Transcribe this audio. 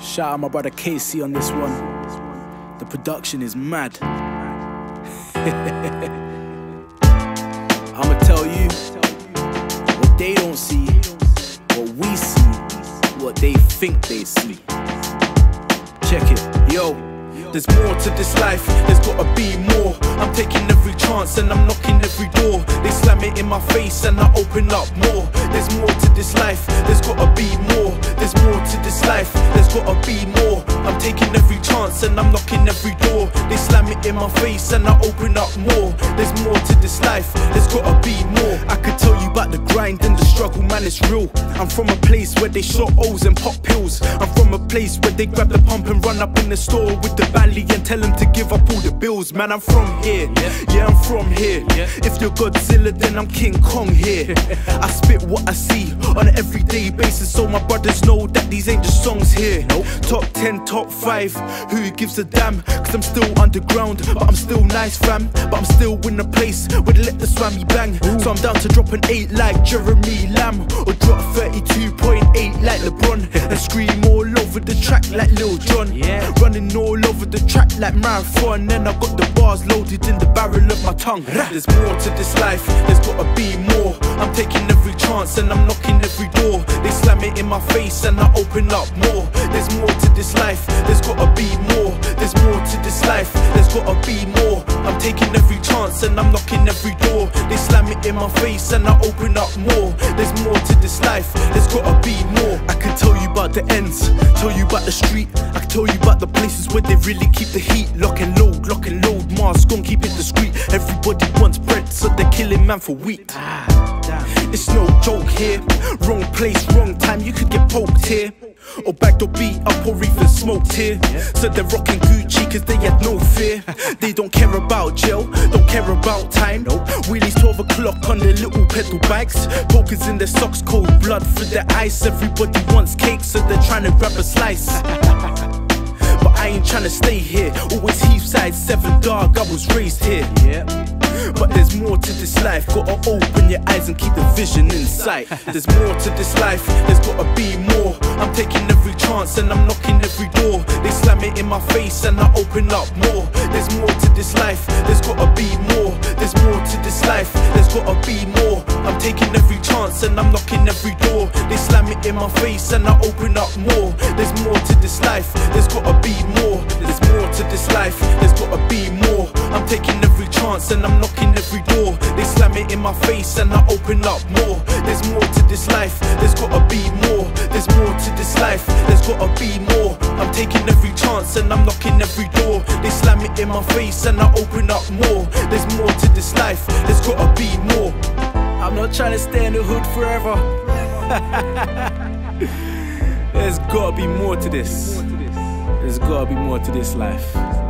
Shout out my brother Casey on this one. The production is mad. I'ma tell you what they don't see, what we see, what they think they see. Check it, yo. There's more to this life, there's gotta be more. I'm taking every chance and I'm knocking every door. They slam it in my face and I open up more. There's more to this life, there's gotta be more. There's more to this life, there's gotta be more. I'm taking every chance and I'm knocking every door. They slam it in my face and I open up more. There's more to this life, there's gotta be more. I could tell you about the grind and the struggle, man, it's real. I'm from a place where they shot O's and pop pills. I'm from a place where they grab the pump and run up in the store with the Bally and tell them to give up all the bills. Man, I'm from here, yeah, I'm from here. If you're Godzilla, then I'm King Kong here. I spit what I see on an everyday basis, so my brothers know that these ain't just songs here. Top 10, top 5, who gives a damn? Cause I'm still underground, but I'm still nice, fam. But I'm still in a place where they let the swammy bang. So I'm down to drop an 8 like Jeremy Lamb, or drop 32.8 like LeBron, and scream all over the track like Lil Jon. Running all over the track like marathon, and I got the bars loaded in the barrel of my tongue. There's more to this life, there's gotta be more. I'm taking every chance and I'm knocking every door. They slam it in my face and I open up more. There's more to this life, there's gotta be more. There's more to this life, there's gotta be more. I'm taking every chance and I'm knocking every door. They slam it in my face and I open up more. There's more to this life, there's gotta be more. I can tell you about the ends, tell you about the street. I can tell you about the places where they really keep the heat. Lock and load, mask on, keep it discreet. Everybody wants bread, so they're killing man for wheat. It's no joke here, wrong place, wrong time, you could get poked here, or bagged or beat up or even smoked here. So they're rocking Gucci cause they had no fear. They don't care about jail, don't care about time. Wheelies 12 o'clock on their little pedal bikes. Pokers in their socks, cold blood for their ice. Everybody wants cake, so they're trying to grab a slice. But I ain't tryna stay here. Always Heathside, 7 dog, I was raised here. But there's more to this life, gotta open your eyes and keep the vision in sight. There's more to this life, there's gotta be more. I'm taking every chance and I'm knocking every door. They slam it in my face and I open up more. There's more to this life, there's gotta be more. There's more to this life, there's gotta be more. I'm taking every chance and I'm knocking every door. They slam it in my face and I open up more. There's more to this life, there's gotta be more. There's more to this life, there's gotta be more. I'm taking every chance and I'm knocking every door. They slam it in my face and I open up more. There's more to this life, there's gotta be more. There's more to this life, there's gotta be more. I'm taking every chance and I'm knocking every door. They slam it in my face and I open up more. There's more to this life, there's gotta be more. I'm not trying to stay in the hood forever. There's gotta be more to this. There's gotta be more to this life.